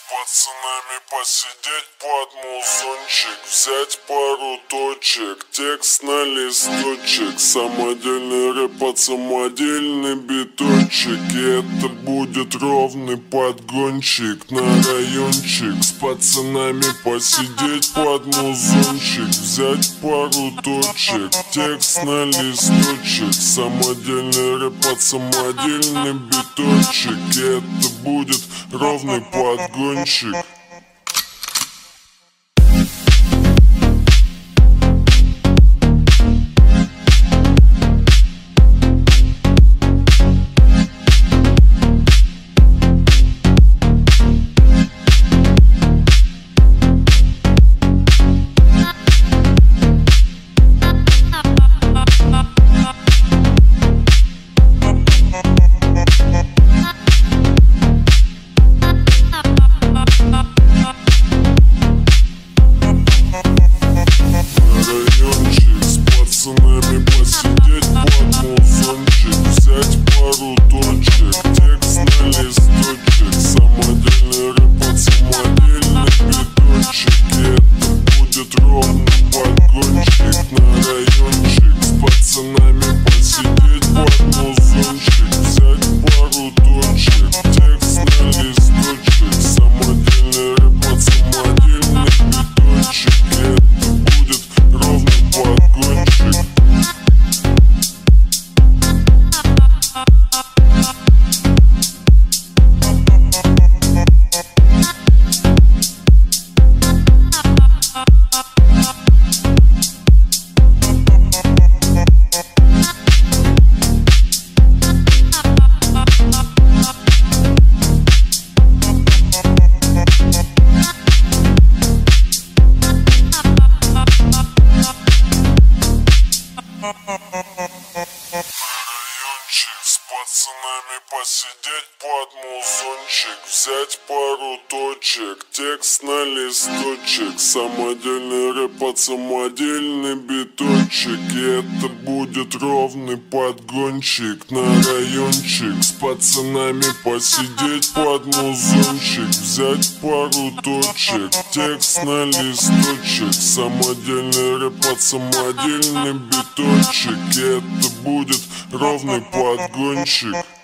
пацанами посидеть под музончик, взять пару точек, текст на листочек, самодельный рэп под самодельный биточек. И это будет ровный подгончик на райончик. С пацанами посидеть под музончик, взять пару точек, текст на листочек, самодельный рэп под самодельный биточек. И это будет ровный подгончик. Пацанами посидеть под музончик, взять пару точек, текст на листочек, самодельный рэп под самодельный биточек. И это будет ровный подгончик на райончик. С пацанами посидеть под музончик, взять пару точек, текст на листочек, самодельный рэп под самодельный биточек. И это будет ровный подгончик. С пацанами посидеть под музончик, взять пару точек, текст на листочек, самодельный рэп под самодельный биточек. И это будет ровный подгончик на райончик. С пацанами посидеть под музончик, взять пару точек, текст на листочек, самодельный рэп под самодельный биточек. И это будет ровный подгончик.